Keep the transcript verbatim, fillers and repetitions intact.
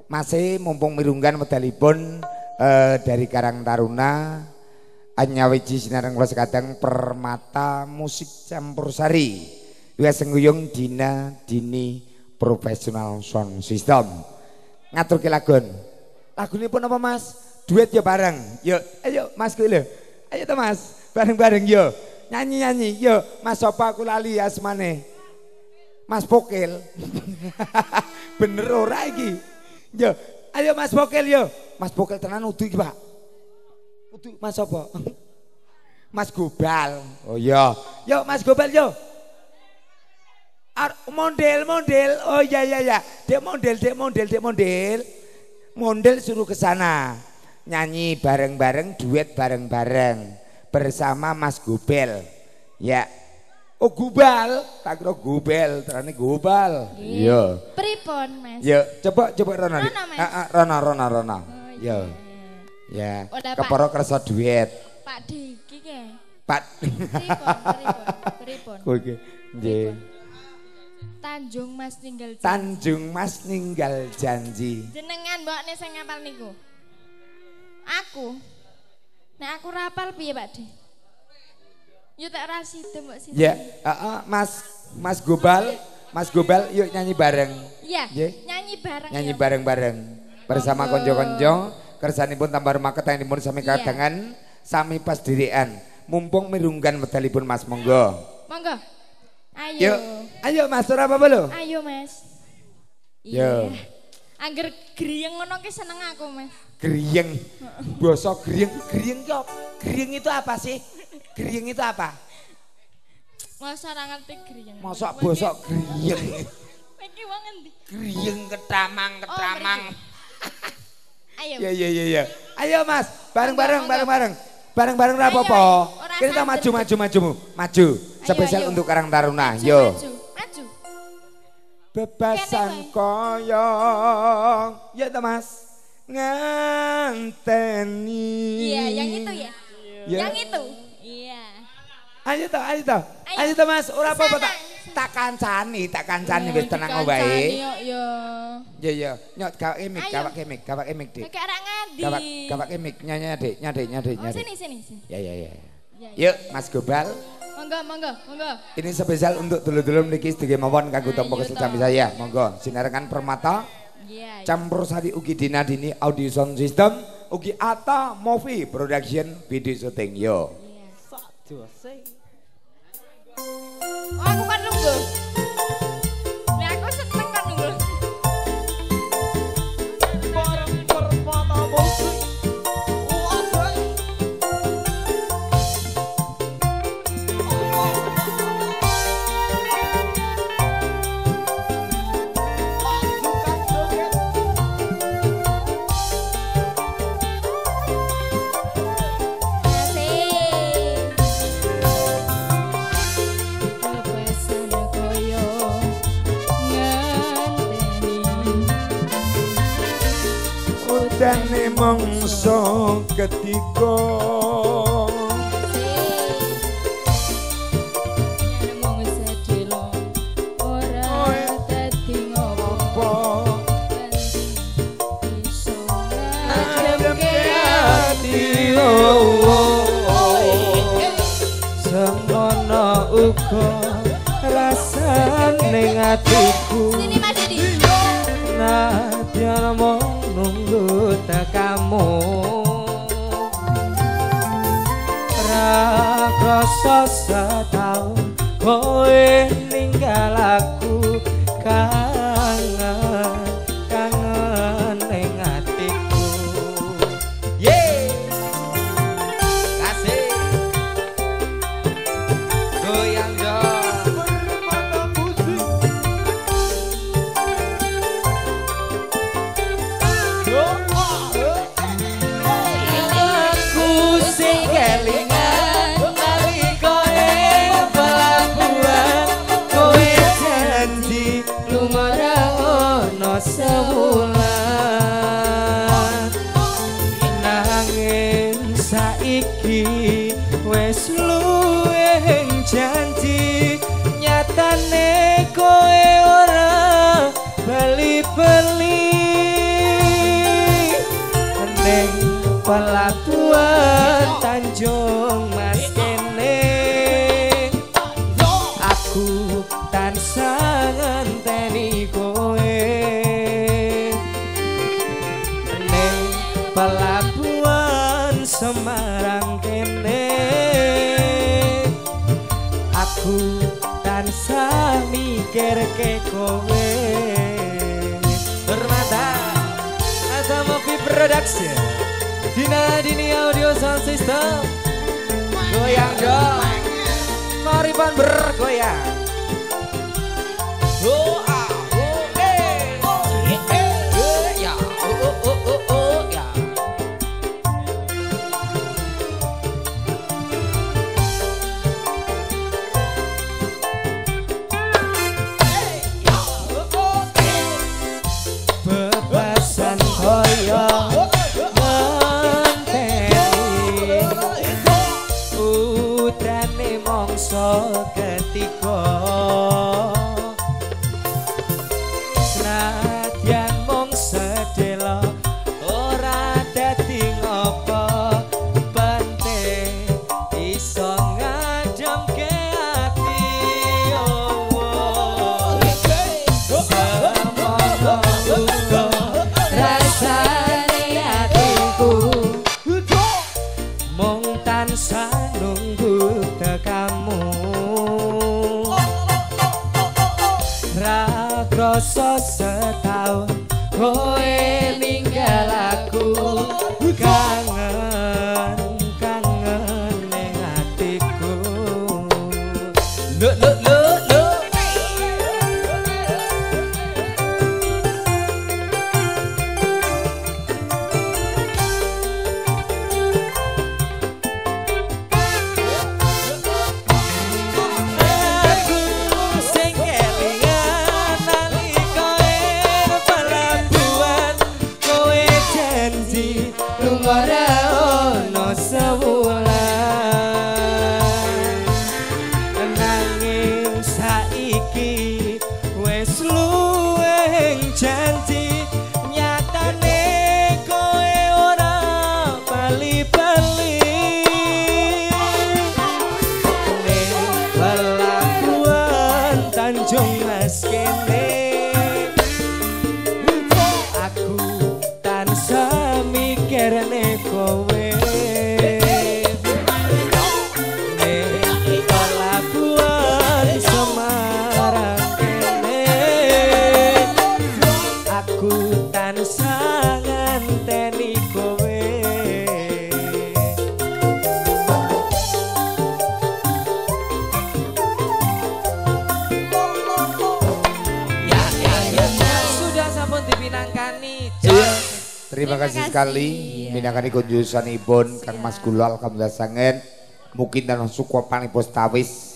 masih mumpung mirunggan medalipun uh, dari Karang Taruna anyawiji sinareng kula sekadang Permata Musik Campursari wis sengguyung Dina Dini Professional Sound System ngaturke lagun lagunipun apa Mas duet ya bareng yuk ayo Mas lho ayo to Mas bareng-bareng yo nyanyi-nyanyi yo Mas sapa aku lali asmane Mas Pokel bener ora iki yo ayo Mas Pokel yo Mas Pokel tenan udu iki Pak udu Mas sapa Mas Gobal oh iya yo Mas Gobal yo model model oh ya ya ya dek model dek model dek model model suruh ke sana nyanyi bareng-bareng duet bareng-bareng bersama Mas Gobel ya oh Gobal tak kira Gobel terane Gobal iya pripun Mas ya coba coba Rona Rona Rona Rona Rona ya ya keporo kersa duet Pak Diki ke Pak pripun pripun kowe iki nggih Tanjung Mas ninggal janji. Tanjung Mas ninggal janji. Jenengan mbokne sing ngapal niku. Aku. Nek aku rapal piye Pak De? Yo tak ra sida mbok sida. Ya, heeh Mas Mas Gobal, Mas Gobal yuk nyanyi bareng. Iya. Nggih. Nyanyi bareng. Nyanyi bareng-bareng bersama konco-konco kersanipun tambah rumah ketangipun sami kadangan sami pas dirikan. Mumpung mirunggan medalipun Mas monggo. Monggo. Ayo. Yuk, ayo Mas, ora apa-apa lho. Ayo Mas. Iya. Angger griyeng ngono ki seneng aku Mas. Griyeng. Basa griyeng, griyeng ki griyeng itu apa sih? Griyeng itu apa? Masa ora ngerti griyeng. Masa basa griyeng. Iki wong endi? Griyeng ketamang ketamang. Oh, ayo. Ya ya ya ya. Ayo Mas, bareng-bareng bareng-bareng. Bareng-bareng ora apa-apa. Kita maju maju maju maju. Spesial untuk Karang Taruna. Maju, yo. Maju, maju. Bebasan koyong. Ya ta Mas. Nganteni. Iya, yang itu ya. Ya. Yang itu. Iya. Ayo ta, ayo ta. Ayo ta Mas, ora apa-apa tak tak kancani, tak kancani wis tenang wae. Yo. Ya ya, nyot gawake mic, gawake mic, gawake mic Dik. Kayak ora ngadi. Gawak gawake mic nyanyi Dik, nyadek nyadek Oh, nyadek. sini sini sini. Ya ya ya. Yuk Mas Gobal. Monggo, monggo, monggo. Ini spesial untuk dulur-dulur mriki sedaya mawon kanggo tampa kesusahan saya. Monggo sinarengan Permata. Iya. Campursari ugi Dina Dini Audio Sound System, ugi Ata Movie Production Video Shooting yo. Iya. Oh, aku kan nunggu. Nek aku seneng kan nunggu. Bareng Permata Musik. Dane mongso ketiga Semana uga rasane atiku Sini Mas Didi. Nadyan mong nunggu tekamu Rakrasa setahun kowe ninggal aku kangen kangen ning atiku Yeay kasih goyang dong Permata Musik. Aku sing kelingan nalika ing pelabuhan kowe janji lumrah ana sewulan nanging saiki wis luwih janji nyatane kowe ora bali-bali pelabuhan Tanjung Mas kene aku tansah ngenteni kowe ning pelabuhan Semarang kene aku tansah mikir ke kowe Permata atau Mopi Production Dina Dini Audio Sound System goyang dong Maripan bergoyang oh ah oh eh oh eh eh ya oh oh oh oh oh ya bebasan koyo ngenteni utrane mongso ketiga senadyan mung sedelo ora dadi ngopo penting iso ngademke ati oh semono uga rasane atiku mung tansah nunggu tekamu ra krasa setahun kowe ninggal aku kangen kangen ning atiku lho lho lho lho ora ono sewulan nanging saiki wis luwih janji nyatane kowe ora bali-bali ning pelabuhan Tanjung Mas kene aku tansah mikirne kowe ning pelabuhan Semarang kene aku tansah ngenteni kowe ya ya ya sudah sampun dipinangkani Terima kasih sekali minangkani kunjusanipun Kang Mas Kula alhamdulillah sanget mungkin dan suku panipun tawis